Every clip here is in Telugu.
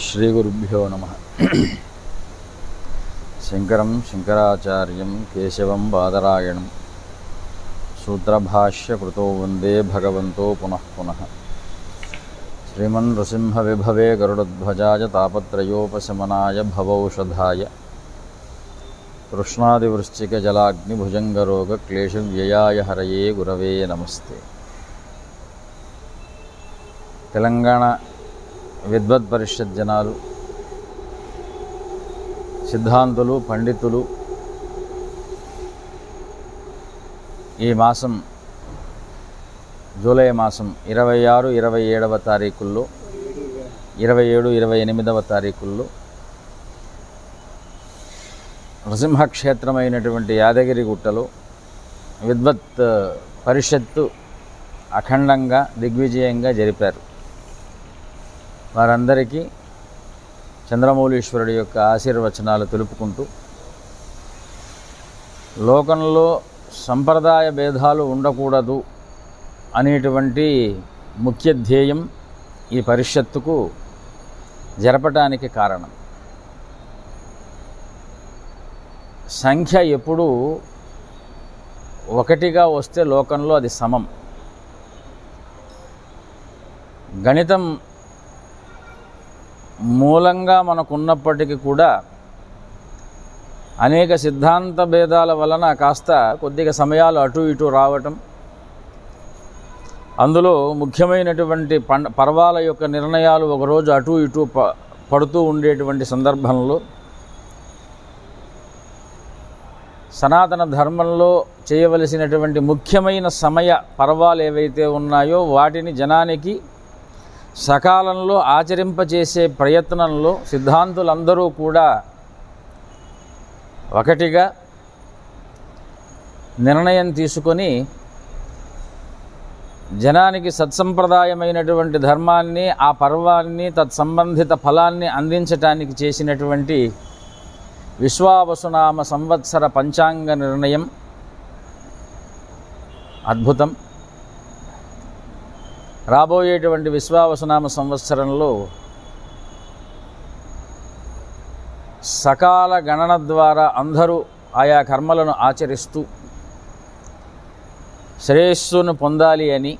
श्रीगुरुभ्यो नमः। शंकरं शंकराचार्यं केशवं बादरायणं सूत्रभाष्यकृतो वन्दे भगवन्तो पुनः पुनः। श्रीमन्नृसिंहविभवे गरुडध्वजाय तापत्रयोपशमनाय भवौषधाय कृष्णादिवृश्चिकजलाग्निभुजङ्गरोगक्लेशव्ययाय हरये गुरवे नमस्ते। తెలంగాణ విద్వత్ పరిషత్ జనాలు, సిద్ధాంతులు, పండితులు ఈ మాసం జూలై మాసం 26, 27వ తారీఖుల్లో 27, 28వ తారీఖుల్లో నృసింహక్షేత్రమైనటువంటి యాదగిరిగుట్టలో విద్వత్ పరిషత్తు అఖండంగా దిగ్విజయంగా జరిపారు. వారందరికీ చంద్రమౌళీశ్వరుడి యొక్క ఆశీర్వచనాలు తెలుపుకుంటూ, లోకంలో సంప్రదాయ భేదాలు ఉండకూడదు అనేటువంటి ముఖ్య ధ్యేయం ఈ పరిషత్తుకు జరపటానికి కారణం. సంఖ్య ఎప్పుడూ ఒకటిగా వస్తే లోకంలో అది సమం. గణితం మూలంగా మనకున్నప్పటికీ కూడా అనేక సిద్ధాంత భేదాల వలన కాస్త కొద్దిగా సమయాలు అటు ఇటు రావటం, అందులో ముఖ్యమైనటువంటి పర్వాల యొక్క నిర్ణయాలు ఒకరోజు అటు ఇటు పడుతూ ఉండేటువంటి సందర్భంలో సనాతన ధర్మంలో చేయవలసినటువంటి ముఖ్యమైన సమయ పర్వాలు ఏవైతే ఉన్నాయో వాటిని జనానికి సకాలంలో ఆచరింపచేసే ప్రయత్నంలో సిద్ధాంతులందరూ కూడా ఒకటిగా నిర్ణయం తీసుకొని జనానికి సత్సంప్రదాయమైనటువంటి ధర్మాన్ని, ఆ పర్వాన్ని, తత్సంబంధిత ఫలాన్ని అందించటానికి చేసినటువంటి విశ్వావసునామ సంవత్సర పంచాంగ నిర్ణయం అద్భుతం. రాబోయేటువంటి విశ్వావసునామ సంవత్సరంలో సకాల గణన ద్వారా అందరూ ఆయా కర్మలను ఆచరిస్తూ శ్రేయస్సును పొందాలి అని,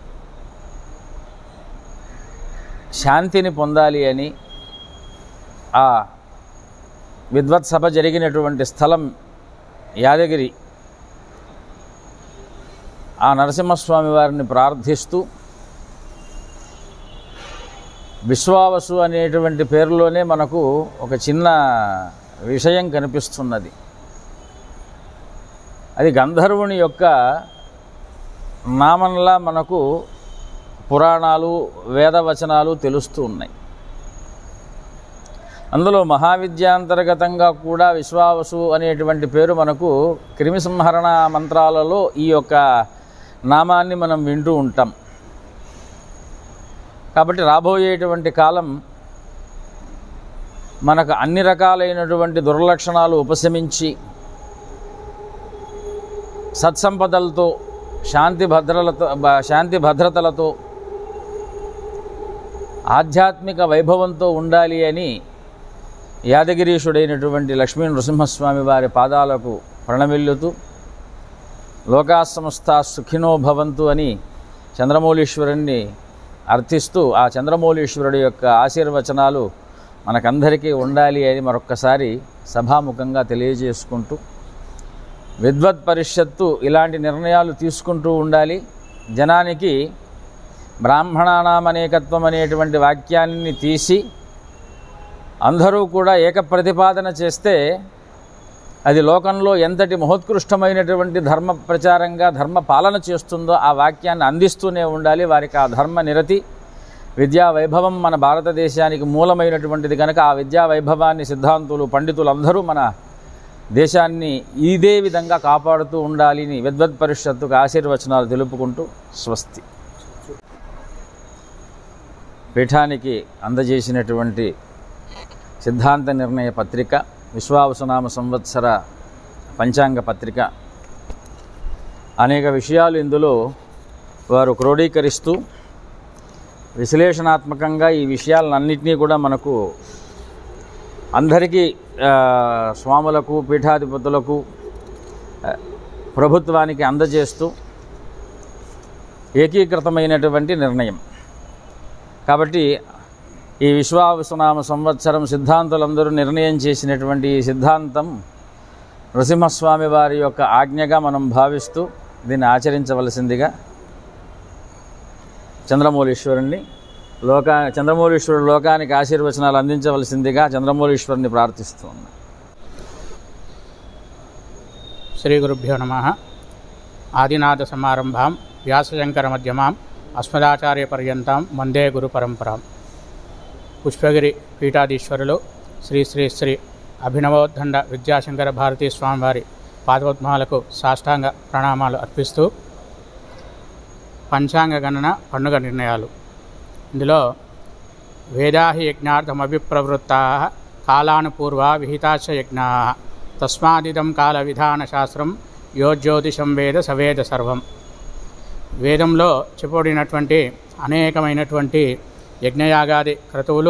శాంతిని పొందాలి అని ఆ విద్వత్ సభ జరిగినటువంటి స్థలం యాదగిరి, ఆ నరసింహస్వామి వారిని ప్రార్థిస్తూ విశ్వావసు అనేటువంటి పేరులోనే మనకు ఒక చిన్న విషయం కనిపిస్తున్నది. అది గంధర్వుని యొక్క నామంలా మనకు పురాణాలు, వేదవచనాలు తెలుస్తూ ఉన్నాయి. అందులో మహావిద్యాంతర్గతంగా కూడా విశ్వావసు అనేటువంటి పేరు మనకు క్రిమి సంహరణ మంత్రాలలో ఈ యొక్క నామాన్ని మనం వింటూ ఉంటాం. కాబట్టి రాబోయేటువంటి కాలం మనకు అన్ని రకాలైనటువంటి దుర్లక్షణాలు ఉపశమించి సత్సంపదలతో, శాంతి భద్రతలతో, ఆధ్యాత్మిక వైభవంతో ఉండాలి అని యాదగిరీశుడైనటువంటి లక్ష్మీ నృసింహస్వామి వారి పాదాలకు ప్రణమిల్లుతూ లోకా సమస్తా సుఖినో భవంతు అని చంద్రమౌళీశ్వరుణ్ణి అర్థిస్తూ, ఆ చంద్రమౌళీశ్వరుడి యొక్క ఆశీర్వచనాలు మనకందరికీ ఉండాలి అని మరొక్కసారి సభాముఖంగా తెలియజేసుకుంటూ, విద్వత్ పరిషత్తు ఇలాంటి నిర్ణయాలు తీసుకుంటూ ఉండాలి. జనానికి బ్రాహ్మణానాం అనేకత్వం అనేటువంటి వాక్యాన్ని తీసి అందరూ కూడా ఏక ప్రతిపాదన చేస్తే అది లోకంలో ఎంతటి మహోత్కృష్టమైనటువంటి ధర్మ ప్రచారంగా, ధర్మ పాలన చేస్తుందో ఆ వాక్యాన్ని అందిస్తూనే ఉండాలి. వారికి ఆ ధర్మ నిరతి, విద్యా వైభవం మన భారతదేశానికి మూలమైనటువంటిది కనుక ఆ విద్యా వైభవాన్ని సిద్ధాంతులు, పండితులు అందరూ మన దేశాన్ని ఇదే విధంగా కాపాడుతూ ఉండాలని విద్వత్ పరిషత్తుకు ఆశీర్వచనాలు తెలుపుకుంటూ స్వస్తి. పీఠానికి అందజేసినటువంటి సిద్ధాంత నిర్ణయ పత్రిక, విశ్వావసునామ సంవత్సర పంచాంగ పత్రిక, అనేక విషయాలు ఇందులో వారు క్రోడీకరిస్తూ విశ్లేషణాత్మకంగా ఈ విషయాలన్నింటినీ కూడా మనకు అందరికీ స్వాములకు, పీఠాధిపతులకు, ప్రభుత్వానికి అందజేస్తూ ఏకీకృతమైనటువంటి నిర్ణయం. కాబట్టి ఈ విశ్వావసునామ సంవత్సరం సిద్ధాంతులందరూ నిర్ణయం చేసినటువంటి ఈ సిద్ధాంతం నృసింహస్వామి వారి యొక్క ఆజ్ఞగా మనం భావిస్తూ దీన్ని ఆచరించవలసిందిగా చంద్రమౌళీశ్వరుడు లోకానికి ఆశీర్వచనాలు అందించవలసిందిగా చంద్రమౌళీశ్వరుని ప్రార్థిస్తూ ఉన్నాం. శ్రీ గురుభ్యో నమః. ఆదినాథ సమారంభాం వ్యాసశంకర మధ్యమాం అస్మదాచార్య పర్యంతం వందే గురు పరంపరాం. పుష్పగిరి పీఠాధీశ్వరులు శ్రీ శ్రీ శ్రీ అభినవోద్దండ విద్యాశంకర భారతీ స్వామివారి పాదోద్మాలకు సాష్టాంగ ప్రణామాలు అర్పిస్తూ పంచాంగ గణన పండుగ నిర్ణయాలు. ఇందులో వేదాహి యజ్ఞార్థమభిప్రవృత్తా కాలానుపూర్వ విహితాచ యజ్ఞా తస్మాదిదం కాల విధాన శాస్త్రం యో జ్యోతిషం వేద సవేద సర్వం. వేదంలో చెప్పబడినటువంటి అనేకమైనటువంటి యజ్ఞయాగాది క్రతువులు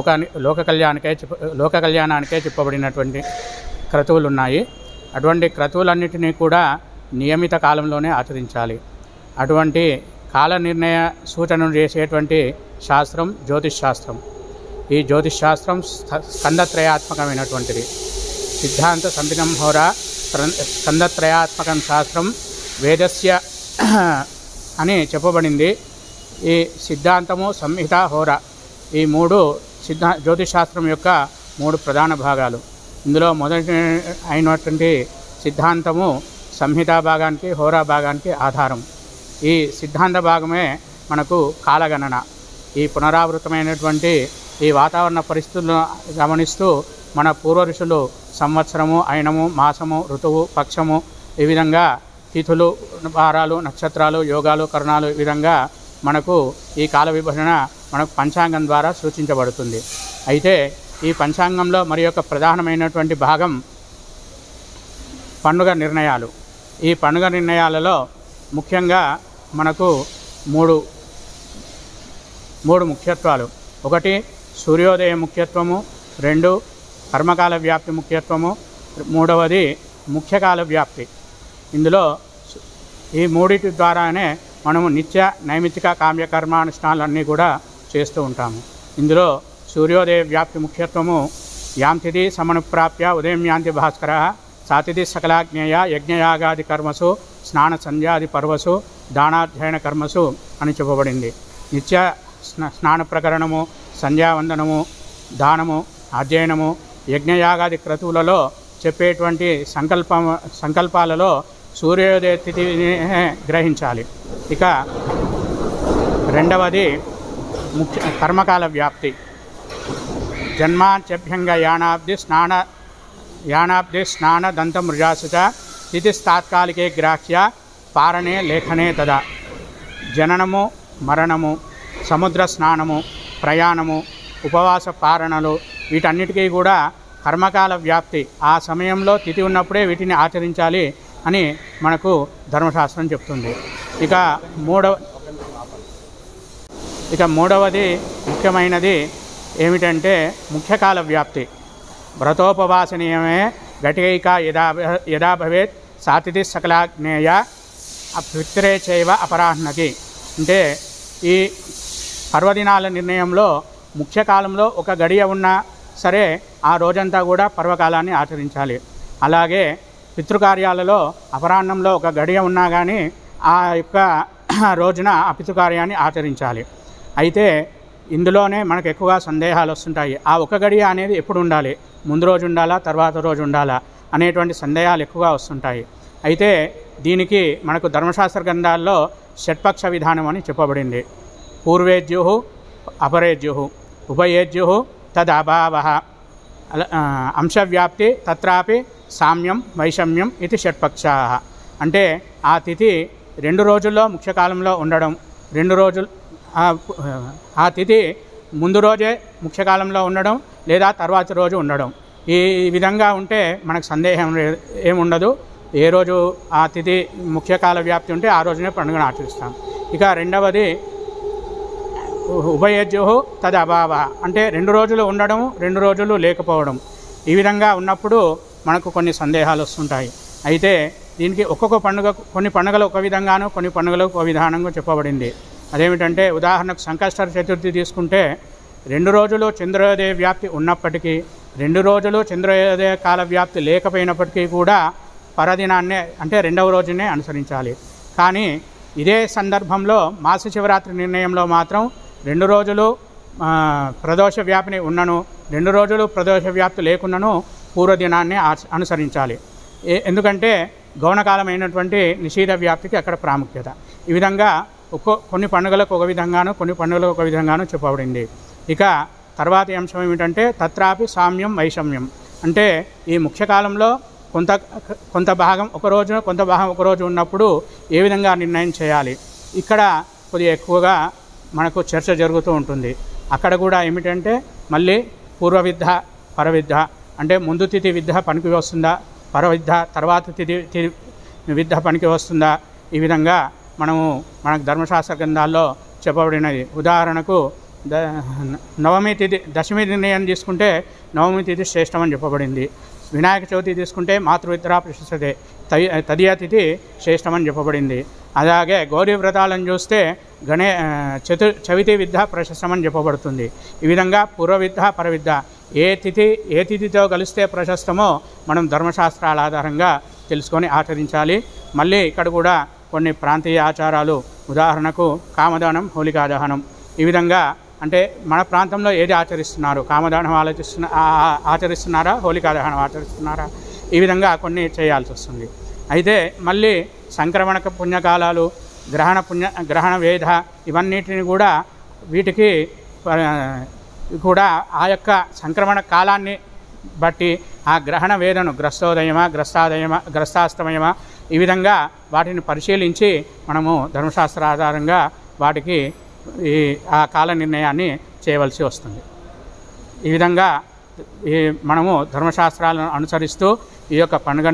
లోక కళ్యాణానికే చెప్పబడినటువంటి క్రతువులు ఉన్నాయి. అటువంటి క్రతువులన్నిటినీ కూడా నియమిత కాలంలోనే ఆచరించాలి. అటువంటి కాల నిర్ణయ సూచనను చేసేటువంటి శాస్త్రం జ్యోతిష్ శాస్త్రం. ఈ జ్యోతిష్ శాస్త్రం స్కందత్రయాత్మకమైనటువంటిది. సిద్ధాంత సంధికం హోరా స్కందత్రయాత్మకం శాస్త్రం వేదస్య అని చెప్పబడింది. ఈ సిద్ధాంతము, సంహిత, హోర ఈ మూడు జ్యోతిషాస్త్రం యొక్క మూడు ప్రధాన భాగాలు. ఇందులో మొదటి అయినటువంటి సిద్ధాంతము సంహిత భాగానికి, హోరా భాగానికి ఆధారం. ఈ సిద్ధాంత భాగమే మనకు కాలగణన. ఈ పునరావృతమైనటువంటి ఈ వాతావరణ పరిస్థితులను గమనిస్తూ మన పూర్వ ఋషులు సంవత్సరము, అయినము, మాసము, ఋతువు, పక్షము ఈ విధంగా తిథులు, వారాలు, నక్షత్రాలు, యోగాలు, కరణాలు ఈ విధంగా మనకు ఈ కాల విభజన మనకు పంచాంగం ద్వారా సూచించబడుతుంది. అయితే ఈ పంచాంగంలో మరి యొక్క ప్రధానమైనటువంటి భాగం పండుగ నిర్ణయాలు. ఈ పండుగ నిర్ణయాలలో ముఖ్యంగా మనకు మూడు ముఖ్యత్వాలు. ఒకటి సూర్యోదయ ముఖ్యత్వము, రెండు కర్మకాల వ్యాప్తి ముఖ్యత్వము, మూడవది ముఖ్యకాల వ్యాప్తి. ఇందులో ఈ మూడిటి ద్వారానే మనము నిత్య నైమిత్తిక కామ్యకర్మానుష్ఠానాలన్నీ కూడా చేస్తూ ఉంటాము. ఇందులో సూర్యోదయ వ్యాప్తి ముఖ్యత్వము యాంతిథి సమనుప్రాప్య ఉదయం యాంతి భాస్కర సాతిథి సకలాజ్ఞేయ యజ్ఞయాగాది కర్మసు స్నాన సంధ్యాది పర్వసు దానాధ్యయన కర్మసు అని చెప్పబడింది. నిత్య స్నాన ప్రకరణము, సంధ్యావందనము, దానము, అధ్యయనము, యజ్ఞయాగాది క్రతువులలో చెప్పేటువంటి సంకల్పాలలో సూర్యోదయ తిథిని గ్రహించాలి. ఇక రెండవది కర్మకాల వ్యాప్తి. జన్మాంచభ్యంగ యానాబ్ది స్నాన దంతమృజాసుచ తిథిస్తాత్కాలికే గ్రాహ్య పారణే లేఖనే తదా. జననము, మరణము, సముద్ర స్నానము, ప్రయాణము, ఉపవాస పారణలు వీటన్నిటికీ కూడా కర్మకాల వ్యాప్తి. ఆ సమయంలో తిథి ఉన్నప్పుడే వీటిని ఆచరించాలి అని మనకు ధర్మశాస్త్రం చెప్తుంది. ఇక మూడవది ముఖ్యమైనది ఏమిటంటే ముఖ్యకాల వ్యాప్తి. వ్రతోపవాసనీయమే ఘటికైక యదా భవేత్ సాతిథి సకలాజ్ఞేయ పిత్రే చైవ అపరాహ్నకి. అంటే ఈ పర్వదినాల నిర్ణయంలో ముఖ్యకాలంలో ఒక గడియ ఉన్నా సరే ఆ రోజంతా కూడా పర్వకాలాన్ని ఆచరించాలి. అలాగే పితృకార్యాలలో అపరాహ్నంలో ఒక గడియ ఉన్నా కానీ ఆ యొక్క రోజున ఆ పితృకార్యాన్ని ఆచరించాలి. అయితే ఇందులోనే మనకు ఎక్కువగా సందేహాలు వస్తుంటాయి. ఆ ఒక గడియ అనేది ఎప్పుడు ఉండాలి, ముందు రోజు ఉండాలా, తర్వాత రోజు ఉండాలా అనేటువంటి సందేహాలు ఎక్కువగా వస్తుంటాయి. అయితే దీనికి మనకు ధర్మశాస్త్ర గ్రంథాల్లో షట్పక్ష విధానం అని చెప్పబడింది. పూర్వేజ్యు, అపరేజ్యు, ఉభయేజ్యు తదభావ అంశవ్యాప్తి తత్రాపి సామ్యం వైషమ్యం ఇది షట్పక్షా. అంటే ఆ తిథి 2 రోజుల్లో ముఖ్యకాలంలో ఉండడం, 2 రోజులు ఆ తిథి ముందు రోజే ముఖ్యకాలంలో ఉండడం లేదా తర్వాతి రోజు ఉండడం. ఈ విధంగా ఉంటే మనకు సందేహం ఏముండదు. ఏ రోజు ఆ తిథి ముఖ్యకాల వ్యాప్తి ఉంటే ఆ రోజునే పండుగను ఆచరిస్తాం. ఇక రెండవది ఉభయజ్యో తద్ అభావ, అంటే 2 రోజులు ఉండడం 2 రోజులు లేకపోవడం. ఈ విధంగా ఉన్నప్పుడు మనకు కొన్ని సందేహాలు వస్తుంటాయి. అయితే దీనికి ఒక్కొక్క పండుగ, కొన్ని పండుగలు ఒక విధంగాను, కొన్ని పండుగలు ఒక విధానంగా చెప్పబడింది. అదేమిటంటే ఉదాహరణకు సంకష్ట చతుర్థి తీసుకుంటే 2 రోజులు చంద్రోదయ వ్యాప్తి ఉన్నప్పటికీ, 2 రోజులు చంద్రోదయ కాల వ్యాప్తి లేకపోయినప్పటికీ కూడా పరదినాన్నే అంటే 2వ రోజునే అనుసరించాలి. కానీ ఇదే సందర్భంలో మాస శివరాత్రి నిర్ణయంలో మాత్రం 2 రోజులు ప్రదోష వ్యాప్తిని ఉన్నను, 2 రోజులు ప్రదోష వ్యాప్తి లేకున్నను పూర్వదినాన్ని అనుసరించాలి. ఎందుకంటే గౌణకాలమైనటువంటి నిషేధ వ్యాప్తికి అక్కడ ప్రాముఖ్యత. ఈ విధంగా కొన్ని పండుగలకు ఒక విధంగాను, కొన్ని పండుగలకు ఒక విధంగాను చెప్పబడింది. ఇక తర్వాతి అంశం ఏమిటంటే తత్రాపి సామ్యం వైషమ్యం, అంటే ఈ ముఖ్యకాలంలో కొంత భాగం ఒక రోజు, కొంత భాగం ఒక రోజు ఉన్నప్పుడు ఏ విధంగా నిర్ణయం చేయాలి, ఇక్కడ కొద్దిగా ఎక్కువగా మనకు చర్చ జరుగుతూ ఉంటుంది. అక్కడ కూడా ఏమిటంటే మళ్ళీ పూర్వవిద్ధ పరవిద్ధ, అంటే ముందు తిథి విద్ధ పనికి వస్తుందా, పరవిద్ధ తర్వాత తిథి విద్ధ పనికి వస్తుందా, ఈ విధంగా మనకు ధర్మశాస్త్ర గ్రంథాల్లో చెప్పబడినది. ఉదాహరణకు నవమి తిథి, దశమి నిర్ణయం తీసుకుంటే నవమి తిథి శ్రేష్టమని చెప్పబడింది. వినాయక చవితి తీసుకుంటే మాతృవిద్రా ప్రశస్తతే, తదియ తిథి శ్రేష్టమని చెప్పబడింది. అలాగే గౌరీ వ్రతాలను చూస్తే చవితి విద్య ప్రశస్తమని చెప్పబడుతుంది. ఈ విధంగా పూర్వవిద్య పరవిద్య ఏ తిథితో కలిస్తే ప్రశస్తమో మనం ధర్మశాస్త్రాల ఆధారంగా తెలుసుకొని ఆచరించాలి. మళ్ళీ ఇక్కడ కూడా కొన్ని ప్రాంతీయ ఆచారాలు, ఉదాహరణకు కామదానం, హోలికా దహనం, ఈ విధంగా అంటే మన ప్రాంతంలో ఏది ఆచరిస్తున్నారు, కామదానం ఆచరిస్తున్నారా, హోలికా దహనం ఆచరిస్తున్నారా, ఈ విధంగా కొన్ని చేయాల్సి వస్తుంది. అయితే మళ్ళీ సంక్రమణ పుణ్యకాలాలు, గ్రహణ వేద, ఇవన్నిటిని కూడా వీటికి కూడా ఆ యొక్క సంక్రమణ కాలాన్ని బట్టి ఆ గ్రహణ వేదను గ్రస్తోదయమా, గ్రస్తాస్తమయమా, ఈ విధంగా వాటిని పరిశీలించి మనము ధర్మశాస్త్ర ఆధారంగా వాటికి ఆ కాల నిర్ణయాన్ని చేయవలసి వస్తుంది. ఈ విధంగా మనము ధర్మశాస్త్రాలను అనుసరిస్తూ ఈ యొక్క పండుగ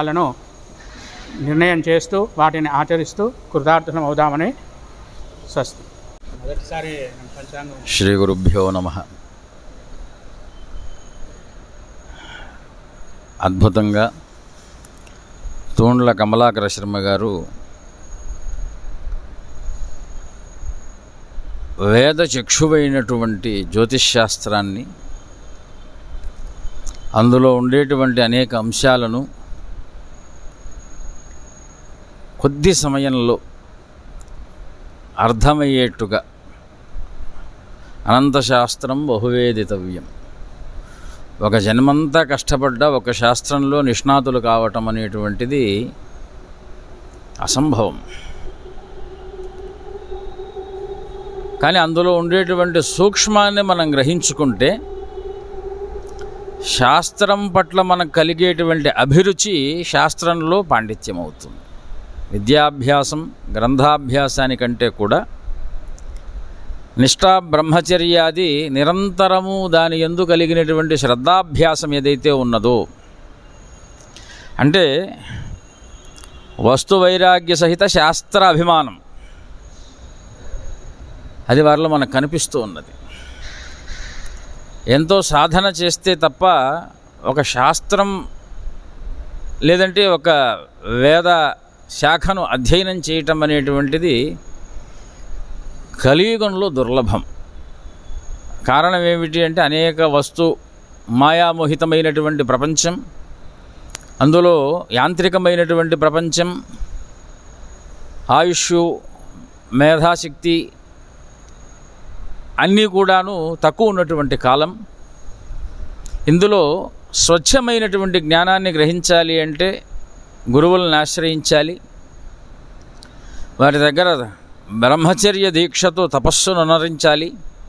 నిర్ణయం చేస్తూ వాటిని ఆచరిస్తూ కృతార్థం అవుదామని స్వస్తి. మొదటిసారి పంచాంగం. శ్రీ గురుభ్యో నమః. అద్భుతంగా తూండ్ల కమలాకర శర్మ గారు వేద చక్షువైనటువంటి జ్యోతిష్శాస్త్రాన్ని, అందులో ఉండేటువంటి అనేక అంశాలను కొద్ది సమయంలో అర్థమయ్యేట్టుగా, అనంతశాస్త్రం బహువేదితవ్యం, ఒక జన్మంతా కష్టపడ్డ ఒక శాస్త్రంలో నిష్ణాతులు కావటం అనేటువంటిది అసంభవం. కానీ అందులో ఉండేటువంటి సూక్ష్మాన్ని మనం గ్రహించుకుంటే శాస్త్రం పట్ల మనకు కలిగేటువంటి అభిరుచి శాస్త్రంలో పాండిత్యం అవుతుంది. విద్యాభ్యాసం, గ్రంథాభ్యాసానికంటే కూడా నిష్ఠా బ్రహ్మచర్యాది నిరంతరము దాని యందు కలిగినటువంటి శ్రద్ధాభ్యాసం ఏదైతే ఉన్నదో, అంటే వస్తు వైరాగ్య సహిత శాస్త్ర అభిమానం, అది వారిలో మనకు కనిపిస్తూ ఉన్నది. ఎంతో సాధన చేస్తే తప్ప ఒక శాస్త్రం లేదంటే ఒక వేద శాఖను అధ్యయనం చేయటం అనేటువంటిది కలియుగంలో దుర్లభం. కారణం ఏమిటి అంటే అనేక మాయామోహితమైనటువంటి ప్రపంచం, అందులో యాంత్రికమైనటువంటి ప్రపంచం, ఆయుష్, మేధాశక్తి అన్నీ కూడాను తక్కువ ఉన్నటువంటి కాలం. ఇందులో స్వచ్ఛమైనటువంటి జ్ఞానాన్ని గ్రహించాలి అంటే గురువులను ఆశ్రయించాలి. వారి దగ్గర బ్రహ్మచర్య దీక్షతో తపస్సును అనుసరించాలి,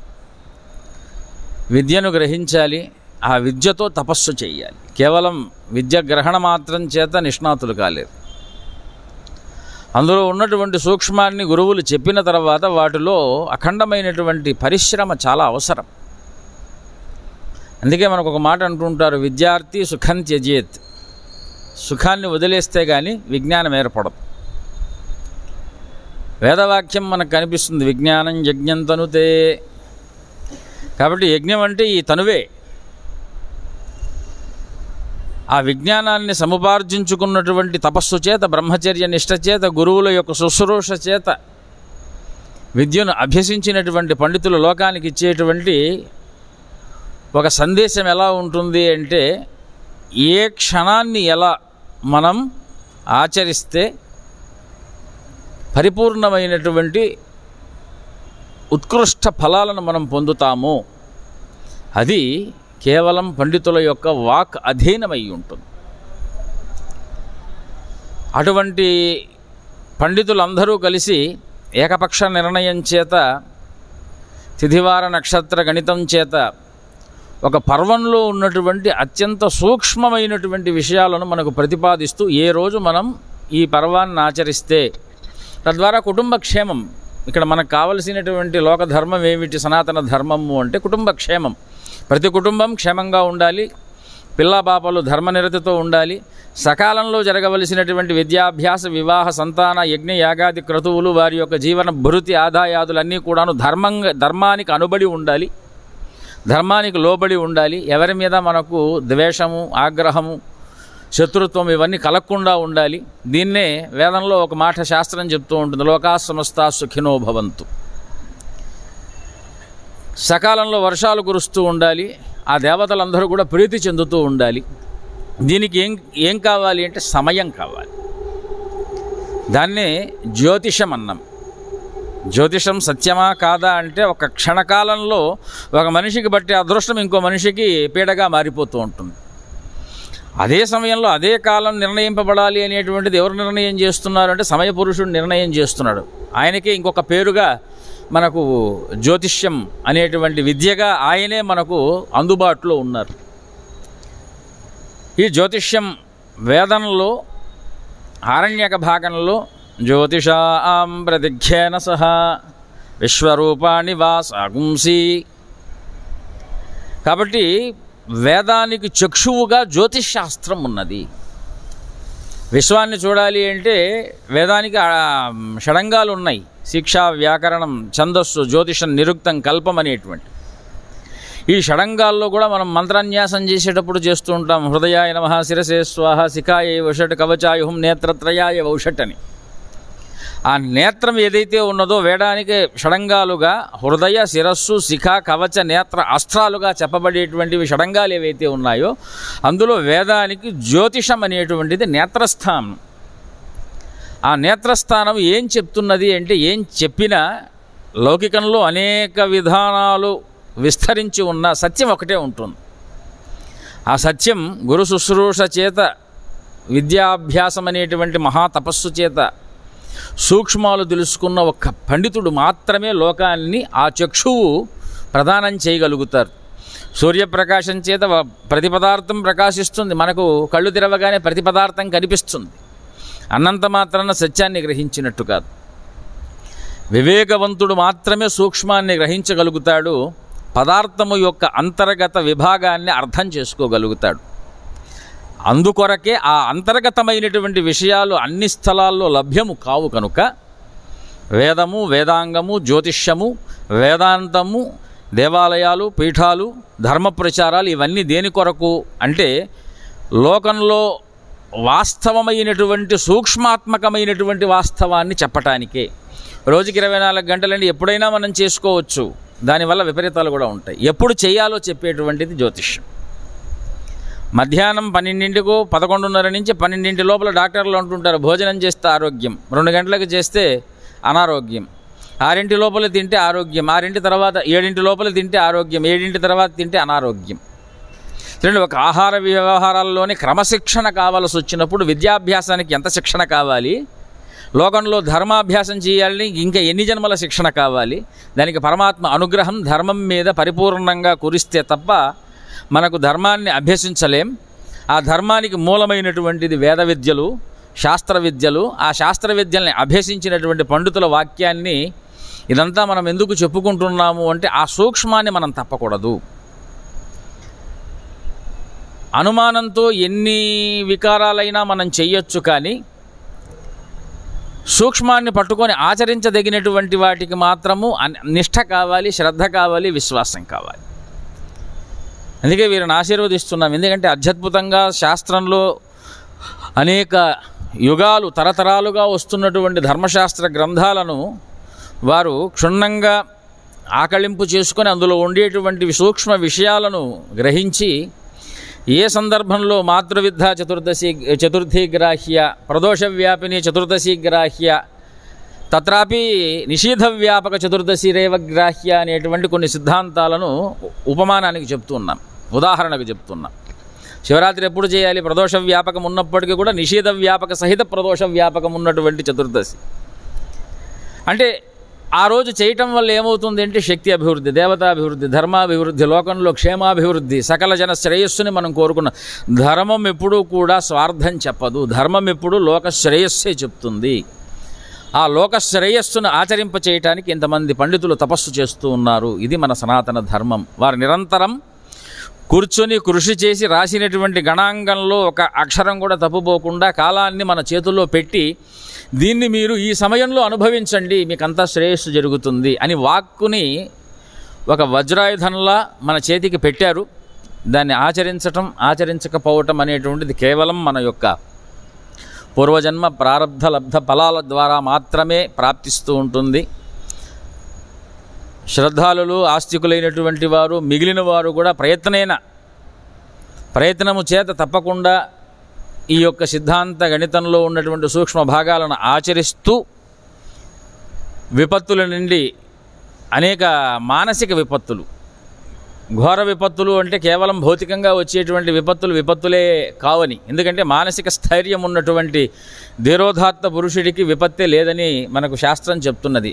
విద్యను గ్రహించాలి, ఆ విద్యతో తపస్సు చేయాలి. కేవలం విద్య గ్రహణ మాత్రం చేత నిష్ణాతులు కాలేరు. అందులో ఉన్నటువంటి సూక్ష్మాన్ని గురువులు చెప్పిన తర్వాత వాటిలో అఖండమైనటువంటి పరిశ్రమ చాలా అవసరం. అందుకే మనకు ఒక మాట అంటుంటారు, విద్యార్థి సుఖం త్యజేత్. సుఖాన్ని వదిలేస్తే కానీ విజ్ఞానం ఏర్పడదు. వేదవాక్యం మనకు కనిపిస్తుంది, విజ్ఞానం యజ్ఞం తనుతే. కాబట్టి యజ్ఞం అంటే ఈ తనువే. ఆ విజ్ఞానాన్ని సముపార్జించుకున్నటువంటి తపస్సు చేత, బ్రహ్మచర్య నిష్ట చేత, గురువుల యొక్క శుశ్రూష చేత విద్యను అభ్యసించినటువంటి పండితులు లోకానికి ఇచ్చేటువంటి ఒక సందేశం ఎలా ఉంటుంది అంటే, ఏ క్షణాన్ని ఎలా మనం ఆచరిస్తే పరిపూర్ణమైనటువంటి ఉత్కృష్ట ఫలాలను మనం పొందుతాము, అది కేవలం పండితుల యొక్క వాక్ అధీనమై ఉంటుంది. అటువంటి పండితులందరూ కలిసి ఏకపక్ష నిర్ణయం చేత, తిథివార నక్షత్ర గణితం చేత ఒక పర్వంలో ఉన్నటువంటి అత్యంత సూక్ష్మమైనటువంటి విషయాలను మనకు ప్రతిపాదిస్తూ, ఏ రోజు మనం ఈ పర్వాన్ని ఆచరిస్తే తద్వారా కుటుంబ క్షేమం, ఇక్కడ మనకు కావలసినటువంటి లోకధర్మం ఏమిటి, సనాతన ధర్మము అంటే కుటుంబ క్షేమం. ప్రతి కుటుంబం క్షేమంగా ఉండాలి, పిల్లాపాపలు ధర్మనిరతితో ఉండాలి, సకాలంలో జరగవలసినటువంటి విద్యాభ్యాస, వివాహ, సంతాన, యజ్ఞ, యాగాది క్రతువులు, వారి యొక్క జీవన భృతి, ఆదాయాదులన్నీ కూడాను ధర్మానికి అనుబడి ఉండాలి, ధర్మానికి లోబడి ఉండాలి. ఎవరి మీద మనకు ద్వేషము, ఆగ్రహము, శత్రుత్వం ఇవన్నీ కలగకుండా ఉండాలి. దీన్నే వేదంలో ఒక మాట శాస్త్రం చెప్తూ ఉంటుంది, లోకా సమస్తా సుఖినో భవంతు. సకాలంలో వర్షాలు కురుస్తూ ఉండాలి, ఆ దేవతలందరూ కూడా ప్రీతి చెందుతూ ఉండాలి. దీనికి ఏం కావాలి అంటే సమయం కావాలి. దాన్నే జ్యోతిషం అన్నాం. జ్యోతిషం సత్యమా కాదా అంటే, ఒక క్షణకాలంలో ఒక మనిషికి బట్టే అదృష్టం ఇంకో మనిషికి పీడగా మారిపోతూ ఉంటుంది. అదే సమయంలో అదే కాలం నిర్ణయింపబడాలి అనేటువంటిది ఎవరు నిర్ణయం చేస్తున్నారు అంటే, సమయ పురుషుడు నిర్ణయం చేస్తున్నాడు. ఆయనకే ఇంకొక పేరుగా మనకు జ్యోతిష్యం అనేటువంటి విద్యగా ఆయనే మనకు అందుబాటులో ఉన్నారు. ఈ జ్యోతిష్యం వేదంలో ఆరణ్యక భాగంలో జ్యోతిషాం ప్రతిఘ్యేన సహా విశ్వరూపాణి వాసాగుంసి. కాబట్టి వేదానికి చక్షువుగా జ్యోతిషశాస్త్రం ఉన్నది. విశ్వాన్ని చూడాలి అంటే వేదానికి షడంగాలు ఉన్నాయి, శిక్ష, వ్యాకరణం, ఛందస్సు, జ్యోతిషం, నిరుక్తం, కల్పం అనేటువంటి. ఈ షడంగాల్లో కూడా మనం మంత్రాన్యాసం చేసేటప్పుడు చేస్తూ ఉంటాం. హృదయాయ నమః, శిరసే స్వాహ, శిఖాయ వషట్, కవచాయుహం, నేత్రత్రయాయ వౌషట్ అని. ఆ నేత్రం ఏదైతే ఉన్నదో వేదానికి షడంగాలుగా హృదయ, శిరస్సు, శిఖ, కవచ, నేత్ర, అస్త్రాలుగా చెప్పబడేటువంటివి షడంగాలు ఏవైతే ఉన్నాయో అందులో వేదానికి జ్యోతిషం అనేటువంటిది నేత్రస్థానం. ఆ నేత్రస్థానం ఏం చెప్తున్నది అంటే, ఏం చెప్పినా లౌకికంలో అనేక విధానాలు విస్తరించి ఉన్న సత్యం ఒకటే ఉంటుంది. ఆ సత్యం గురు శుశ్రూష చేత, విద్యాభ్యాసం అనేటువంటి మహాతపస్సు చేత సూక్ష్మాలు తెలుసుకున్న ఒక పండితుడు మాత్రమే లోకాన్ని ఆ చక్షువు ప్రదానం చేయగలుగుతారు. సూర్యప్రకాశం చేత ప్రతి పదార్థం ప్రకాశిస్తుంది, మనకు కళ్ళు తెరవగానే ప్రతి పదార్థం కనిపిస్తుంది. అన్నంత మాత్రాన సత్యాన్ని గ్రహించినట్టు కాదు. వివేకవంతుడు మాత్రమే సూక్ష్మాన్ని గ్రహించగలుగుతాడు, పదార్థము యొక్క అంతర్గత విభాగాన్ని అర్థం చేసుకోగలుగుతాడు. అందుకొరకే ఆ అంతర్గతమైనటువంటి విషయాలు అన్ని స్థలాల్లో లభ్యము కావు కనుక వేదము, వేదాంగము, జ్యోతిష్యము, వేదాంతము, దేవాలయాలు, పీఠాలు, ధర్మ ప్రచారాలు ఇవన్నీ దేని కొరకు అంటే, లోకంలో వాస్తవమైనటువంటి సూక్ష్మాత్మకమైనటువంటి వాస్తవాన్ని చెప్పటానికే. రోజుకి 24 గంటలండి ఎప్పుడైనా మనం చేసుకోవచ్చు, దానివల్ల విపరీతాలు కూడా ఉంటాయి. ఎప్పుడు చేయాలో చెప్పేటువంటిది జ్యోతిష్యం. మధ్యాహ్నం 12కు 11:30 నుంచి 12 లోపల డాక్టర్లు అంటుంటారు భోజనం చేస్తే ఆరోగ్యం, 2 గంటలకు చేస్తే అనారోగ్యం, 6 లోపల తింటే ఆరోగ్యం, 6 తర్వాత 7 లోపల తింటే ఆరోగ్యం, 7 తర్వాత తింటే అనారోగ్యం. చూడండి, ఒక ఆహార వ్యవహారాల్లోనే క్రమశిక్షణ కావాల్సి వచ్చినప్పుడు విద్యాభ్యాసానికి ఎంత శిక్షణ కావాలి, లోకంలో ధర్మాభ్యాసం చేయాలని ఇంకా ఎన్ని జన్మల శిక్షణ కావాలి. దానికి పరమాత్మ అనుగ్రహం ధర్మం మీద పరిపూర్ణంగా కురిస్తే తప్ప మనకు ధర్మాన్ని అభ్యసించలేం. ఆ ధర్మానికి మూలమైనటువంటిది వేద విద్యలు, శాస్త్ర విద్యలు. ఆ శాస్త్ర విద్యల్ని అభ్యసించినటువంటి పండితుల వాక్యాన్ని ఇదంతా మనం ఎందుకు చెప్పుకుంటున్నాము అంటే, ఆ సూక్ష్మాన్ని మనం తప్పకూడదు. అనుమానంతో ఎన్ని వికారాలైనా మనం చెయ్యొచ్చు, కానీ సూక్ష్మాన్ని పట్టుకొని ఆచరించదగినటువంటి వాటికి మాత్రము నిష్ఠ కావాలి, శ్రద్ధ కావాలి, విశ్వాసం కావాలి. అందుకే వీరిని ఆశీర్వదిస్తున్నాం. ఎందుకంటే అత్యద్భుతంగా శాస్త్రంలో అనేక యుగాలు తరతరాలుగా వస్తున్నటువంటి ధర్మశాస్త్ర గ్రంథాలను వారు క్షుణ్ణంగా ఆకళింపు చేసుకొని అందులో ఉండేటువంటి సూక్ష్మ విషయాలను గ్రహించి ఏ సందర్భంలో మాతృవిద్ధ చతుర్థి గ్రాహ్య, ప్రదోష వ్యాపిని చతుర్దశి గ్రాహ్య, తత్రాపి నిషీధ వ్యాపక చతుర్దశి రేవ గ్రాహ్య అనేటువంటి కొన్ని సిద్ధాంతాలను ఉపమానానికి చెప్తున్నాం, ఉదాహరణకు చెప్తున్నాం. శివరాత్రి ఎప్పుడు చేయాలి? ప్రదోష వ్యాపకం ఉన్నప్పటికీ కూడా నిషేధ వ్యాపక సహిత ప్రదోష వ్యాపకం ఉన్నటువంటి చతుర్దశి. అంటే ఆ రోజు చేయటం వల్ల ఏమవుతుంది అంటే శక్తి అభివృద్ధి, దేవతాభివృద్ధి, ధర్మాభివృద్ధి, లోకంలో క్షేమాభివృద్ధి, సకల జన శ్రేయస్సుని మనం కోరుకున్నాం. ధర్మం ఎప్పుడూ కూడా స్వార్థం చెప్పదు, ధర్మం ఎప్పుడూ లోక శ్రేయస్సే చెప్తుంది. ఆ లోక శ్రేయస్సును ఆచరింప చేయటానికి ఇంతమంది పండితులు తపస్సు చేస్తూ ఉన్నారు. ఇది మన సనాతన ధర్మం. వారు నిరంతరం కూర్చొని కృషి చేసి రాసినటువంటి గణాంగంలో ఒక అక్షరం కూడా తప్పుపోకుండా కాలాన్ని మన చేతుల్లో పెట్టి దీన్ని మీరు ఈ సమయంలో అనుభవించండి, మీకంతా శ్రేయస్సు జరుగుతుంది అని వాక్కుని ఒక వజ్రాయుధంలా మన చేతికి పెట్టారు. దాన్ని ఆచరించటం, ఆచరించకపోవటం అనేటువంటిది కేవలం మన యొక్క పూర్వజన్మ ప్రారబ్ధ లబ్ధ ఫలాల ద్వారా మాత్రమే ప్రాప్తిస్తూ ఉంటుంది. శ్రద్ధాలులు, ఆస్తికులైనటువంటి వారు, మిగిలిన వారు కూడా ప్రయత్నము చేత తప్పకుండా ఈ యొక్క సిద్ధాంత గణితంలో ఉన్నటువంటి సూక్ష్మ భాగాలను ఆచరిస్తూ విపత్తుల నుండి అనేక మానసిక విపత్తులు, ఘోర విపత్తులు అంటే కేవలం భౌతికంగా వచ్చేటువంటి విపత్తులే కావని. ఎందుకంటే మానసిక స్థైర్యం ఉన్నటువంటి ధీరోదాత్త పురుషుడికి విపత్తే లేదని మనకు శాస్త్రం చెప్తున్నది.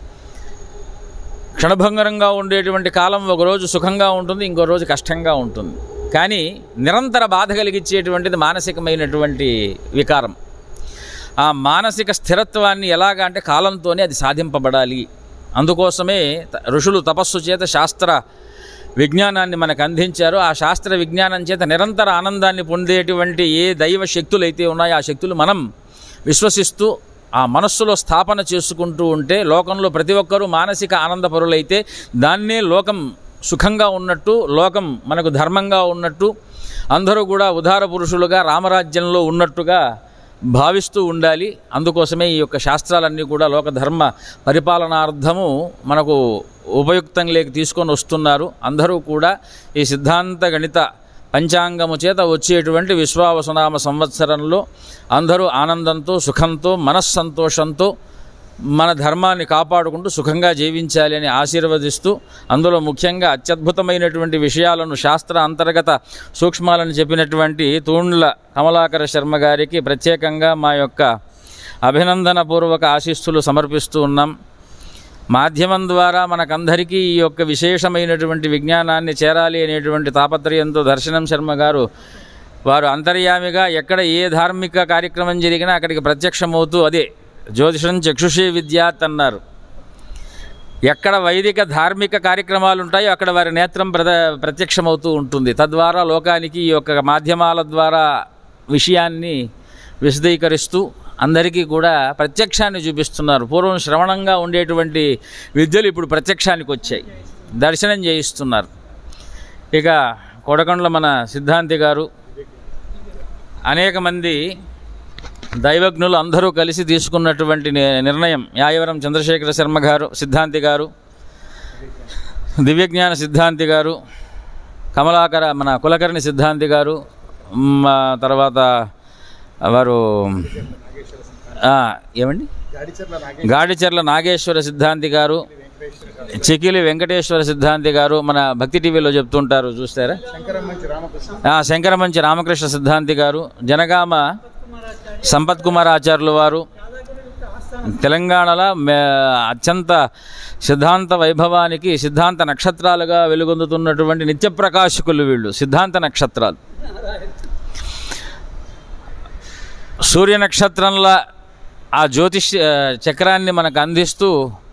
క్షణభంగరంగా ఉండేటువంటి కాలం ఒకరోజు సుఖంగా ఉంటుంది, ఇంకో రోజు కష్టంగా ఉంటుంది. కానీ నిరంతర బాధ కలిగించేటువంటిది మానసికమైనటువంటి వికారం. ఆ మానసిక స్థిరత్వాన్ని ఎలాగా అంటే కాలంతోనే అది సాధింపబడాలి. అందుకోసమే ఋషులు తపస్సు చేత శాస్త్ర విజ్ఞానాన్ని మనకు అందించారు. ఆ శాస్త్ర విజ్ఞానం చేత నిరంతర ఆనందాన్ని పొందేటువంటి ఏ దైవ శక్తులు అయితే ఉన్నాయో ఆ శక్తులు మనం విశ్వసిస్తూ ఆ మనస్సులో స్థాపన చేసుకుంటూ ఉంటే లోకంలో ప్రతి ఒక్కరూ మానసిక ఆనందపరులైతే దాన్నే లోకం సుఖంగా ఉన్నట్టు, లోకం మనకు ధర్మంగా ఉన్నట్టు, అందరూ కూడా ఉదార పురుషులుగా రామరాజ్యంలో ఉన్నట్టుగా భావిస్తూ ఉండాలి. అందుకోసమే ఈ యొక్క శాస్త్రాలన్నీ కూడా లోకధర్మ పరిపాలనార్థము మనకు ఉపయుక్తంలోకి తీసుకొని వస్తున్నారు. అందరూ కూడా ఈ సిద్ధాంత గణిత పంచాంగము చేత వచ్చేటువంటి విశ్వావసునామ సంవత్సరంలో అందరూ ఆనందంతో, సుఖంతో, మనస్సంతోషంతో మన ధర్మాన్ని కాపాడుకుంటూ సుఖంగా జీవించాలి అని ఆశీర్వదిస్తూ, అందులో ముఖ్యంగా అత్యద్భుతమైనటువంటి విషయాలను శాస్త్ర అంతర్గత సూక్ష్మాలను చెప్పినటువంటి తూండ్ల కమలాకర శర్మ గారికి ప్రత్యేకంగా మా యొక్క అభినందనపూర్వక ఆశీస్సులు సమర్పిస్తూ ఉన్నాం. మాధ్యమం ద్వారా మనకందరికీ ఈ యొక్క విశేషమైనటువంటి విజ్ఞానాన్ని చేరాలి అనేటువంటి తాపత్రయంతో దర్శనం శర్మ గారు వారు అంతర్యామిగా ఎక్కడ ఏ ధార్మిక కార్యక్రమం జరిగినా అక్కడికి ప్రత్యక్షమవుతూ అదే జ్యోతిషం చక్షుషీ విద్యాత్ అన్నారు. ఎక్కడ వైదిక ధార్మిక కార్యక్రమాలు ఉంటాయో అక్కడ వారి నేత్రం ప్రత్యక్షమవుతూ ఉంటుంది. తద్వారా లోకానికి ఈ యొక్క మాధ్యమాల ద్వారా విషయాన్ని విశదీకరిస్తూ అందరికీ కూడా ప్రత్యక్షాన్ని చూపిస్తున్నారు. పూర్వం శ్రవణంగా ఉండేటువంటి విద్యలు ఇప్పుడు ప్రత్యక్షానికి వచ్చాయి, దర్శనం చేయిస్తున్నారు. ఇక కొడకొండల మన సిద్ధాంతి గారు, అనేక మంది దైవజ్ఞులు అందరూ కలిసి తీసుకున్నటువంటి నిర్ణయం, యాయవరం చంద్రశేఖర శర్మ గారు సిద్ధాంతి గారు, దివ్యజ్ఞాన సిద్ధాంతి గారు, కమలాకర మన కులకర్ణి సిద్ధాంతి గారు, తర్వాత వారు ఏమండి గాడిచెర్ల నాగేశ్వర సిద్ధాంతి గారు, చికిలి వెంకటేశ్వర సిద్ధాంతి గారు, మన భక్తి టీవీలో చెప్తుంటారు చూస్తారా, శంకరమంచి రామకృష్ణ సిద్ధాంతి గారు, జనగామ సంపత్ కుమార్ ఆచార్యుల వారు, తెలంగాణలో అత్యంత సిద్ధాంత వైభవానికి సిద్ధాంత నక్షత్రాలుగా వెలుగొందుతున్నటువంటి నిత్యప్రకాశకులు వీళ్ళు. సిద్ధాంత నక్షత్రాలు సూర్య నక్షత్రంలా ఆ జ్యోతిష్ చక్రాన్ని మనకు అందిస్తూ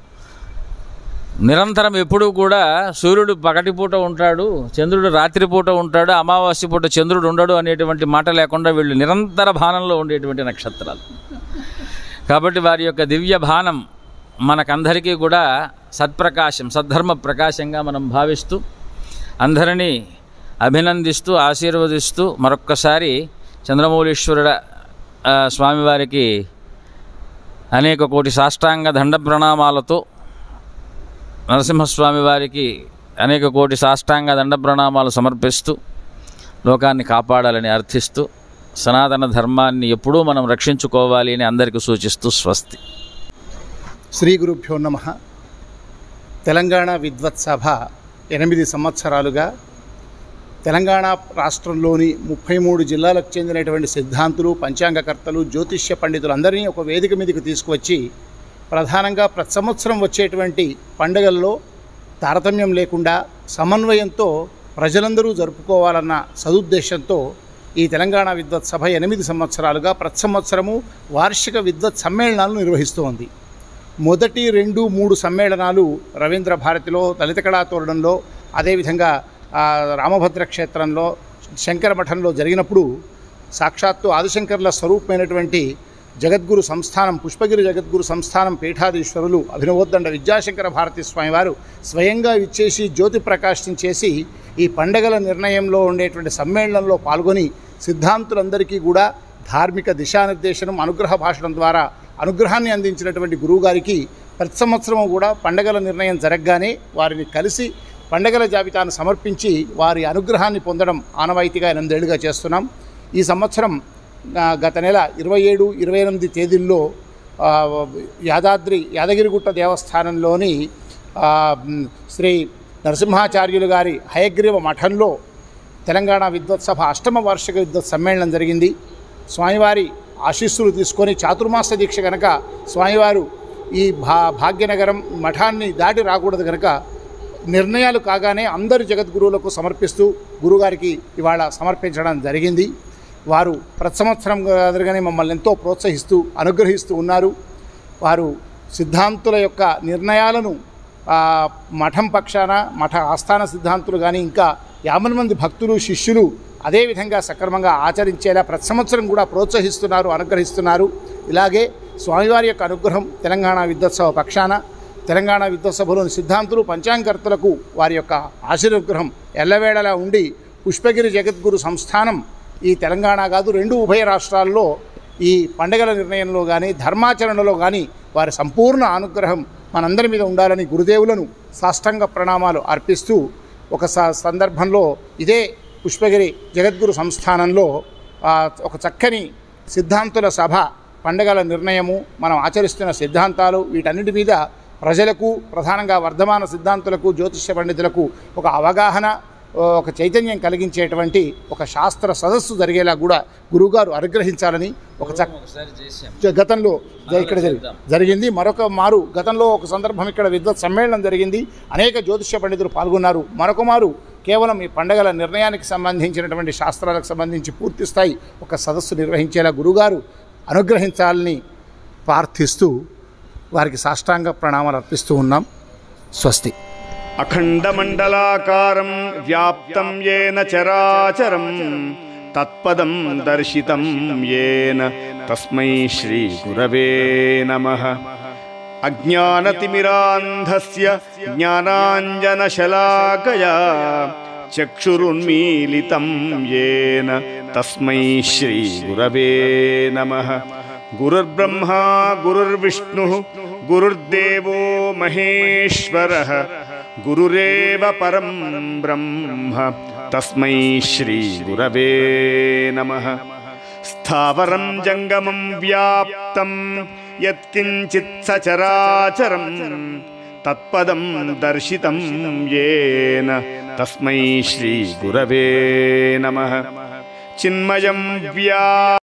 నిరంతరం ఎప్పుడూ కూడా సూర్యుడు పగటిపూట ఉంటాడు, చంద్రుడు రాత్రిపూట ఉంటాడు, అమావాస్య పూట చంద్రుడు ఉండడు అనేటువంటి మాట లేకుండా వీళ్ళు నిరంతర భానంలో ఉండేటువంటి నక్షత్రాలు. కాబట్టి వారి యొక్క దివ్య బాణం మనకందరికీ కూడా సత్ప్రకాశం, సద్ధర్మ ప్రకాశంగా మనం భావిస్తూ అందరినీ అభినందిస్తూ ఆశీర్వదిస్తూ మరొక్కసారి చంద్రమౌళీశ్వరుడ స్వామివారికి అనేక కోటి సాష్టాంగ దండ ప్రణామాలతో, నరసింహస్వామి వారికి అనేక కోటి సాష్టాంగ దండ ప్రణామాలు సమర్పిస్తూ లోకాన్ని కాపాడాలని అర్థిస్తూ సనాతన ధర్మాన్ని ఎప్పుడూ మనం రక్షించుకోవాలి అని అందరికీ సూచిస్తూ స్వస్తి. శ్రీ గురుభ్యో నమః. తెలంగాణ విద్వత్ సభ 8 సంవత్సరాలుగా తెలంగాణ రాష్ట్రంలోని 33 జిల్లాలకు చెందినటువంటి సిద్ధాంతులు, పంచాంగకర్తలు, జ్యోతిష్య పండితులు అందరినీ ఒక వేదిక మీదకి తీసుకువచ్చి ప్రధానంగా ప్రతి సంవత్సరం వచ్చేటువంటి పండుగల్లో తారతమ్యం లేకుండా సమన్వయంతో ప్రజలందరూ జరుపుకోవాలన్న సదుద్దేశంతో ఈ తెలంగాణ విద్వత్ సభ 8 సంవత్సరాలుగా ప్రతి సంవత్సరము వార్షిక విద్వత్ సమ్మేళనాలు నిర్వహిస్తోంది. మొదటి 2, 3 సమ్మేళనాలు రవీంద్ర భారతిలో, లలిత కళాతోరణంలో, అదేవిధంగా రామభద్ర క్షేత్రంలో, శంకర మఠంలో జరిగినప్పుడు సాక్షాత్తు ఆదిశంకర్ల స్వరూపమైనటువంటి జగద్గురు సంస్థానం, పుష్పగిరి జగద్గురు సంస్థానం పీఠాధీశ్వరులు అభినవోద్దండ విద్యాశంకర భారతీ స్వామివారు స్వయంగా ఇచ్చేసి జ్యోతి ప్రకాశం చేసి ఈ పండగల నిర్ణయంలో ఉండేటువంటి సమ్మేళనంలో పాల్గొని సిద్ధాంతులందరికీ కూడా ధార్మిక దిశానిర్దేశనం, అనుగ్రహ భాషణం ద్వారా అనుగ్రహాన్ని అందించినటువంటి గురువుగారికి ప్రతి సంవత్సరం కూడా పండగల నిర్ణయం జరగగానే వారిని కలిసి పండగల జాబితాను సమర్పించి వారి అనుగ్రహాన్ని పొందడం ఆనవాయితీగా 8 ఏళ్లుగా చేస్తున్నాం. ఈ సంవత్సరం గత నెల 27, 28 తేదీల్లో యాదగిరిగుట్ట దేవస్థానంలోని శ్రీ నరసింహాచార్యులు గారి హయగ్రీవ మఠంలో తెలంగాణ విద్వత్ సభ 8వ వార్షిక విద్వత్ సమ్మేళనం జరిగింది. స్వామివారి ఆశీస్సులు తీసుకొని చాతుర్మాస దీక్ష కనుక స్వామివారు ఈ భాగ్యనగరం మఠాన్ని దాటి రాకూడదు కనుక నిర్ణయాలు కాగానే అందరు జగద్గురువులకు సమర్పిస్తూ గురుగారికి ఇవాళ సమర్పించడం జరిగింది. వారు ప్రతి సంవత్సరం ఎదురుగానే మమ్మల్ని ఎంతో ప్రోత్సహిస్తూ అనుగ్రహిస్తూ ఉన్నారు. వారు సిద్ధాంతుల యొక్క నిర్ణయాలను మఠం పక్షాన, మఠ ఆస్థాన సిద్ధాంతులు కానీ ఇంకా 50 మంది భక్తులు, శిష్యులు అదేవిధంగా సక్రమంగా ఆచరించేలా ప్రతి సంవత్సరం కూడా ప్రోత్సహిస్తున్నారు, అనుగ్రహిస్తున్నారు. ఇలాగే స్వామివారి యొక్క అనుగ్రహం తెలంగాణ విద్వత్ సభ పక్షాన, తెలంగాణ విద్వత్ సభలోని సిద్ధాంతులు, పంచాంగకర్తలకు వారి యొక్క ఆశీర్వాదం ఎల్లవేళలా ఉండి పుష్పగిరి జగద్గురు సంస్థానం ఈ తెలంగాణ కాదు 2 ఉభయ రాష్ట్రాల్లో ఈ పండుగల నిర్ణయంలో కానీ ధర్మాచరణలో కానీ వారి సంపూర్ణ అనుగ్రహం మనందరి మీద ఉండాలని గురుదేవులను సాష్టాంగ ప్రణామాలు అర్పిస్తూ ఒక సందర్భంలో ఇదే పుష్పగిరి జగద్గురు సంస్థానంలో ఒక చక్కని సిద్ధాంతుల సభ, పండుగల నిర్ణయము, మనం ఆచరిస్తున్న సిద్ధాంతాలు, వీటన్నిటి మీద ప్రజలకు, ప్రధానంగా వర్ధమాన సిద్ధాంతులకు, జ్యోతిష్య పండితులకు ఒక అవగాహన, ఒక చైతన్యం కలిగించేటువంటి ఒక శాస్త్ర సదస్సు జరిగేలా కూడా గురువుగారు అనుగ్రహించాలని గతంలో ఇక్కడ జరిగింది. మరొక మారు గతంలో ఒక సందర్భం ఇక్కడ విద్వత్ సమ్మేళనం జరిగింది. అనేక జ్యోతిష్య పండితులు పాల్గొన్నారు. మరొక మారు కేవలం ఈ పండుగల నిర్ణయానికి సంబంధించినటువంటి శాస్త్రాలకు సంబంధించి పూర్తి స్థాయి ఒక సదస్సు నిర్వహించేలా గురుగారు అనుగ్రహించాలని ప్రార్థిస్తూ వారికి సాష్టాంగ ప్రణామాలు అర్పిస్తూ ఉన్నాం. స్వస్తి. అఖండమండలాకారం వ్యాప్తం యేన చరాచరం తత్పదం దర్శితం యేన తస్మై శ్రీ గురవే నమః. అజ్ఞానతిమిరాంధస్య జ్ఞానాంజనశలాకయా చక్షురున్మీలితం యేన తస్మై శ్రీ గురవే నమః. గురుర్బ్రహ్మా గురుర్విష్ణుః గురుర్దేవో మహేశ్వరః గురురేవ పరం బ్రహ్మ తస్మై శ్రీ గురవే నమః. స్థావరం జంగమం వ్యాప్తం యత్కించిత్ సచరాచరం తత్పదం దర్శితం యేన తస్మై శ్రీ గురవే నమః. చిన్మయం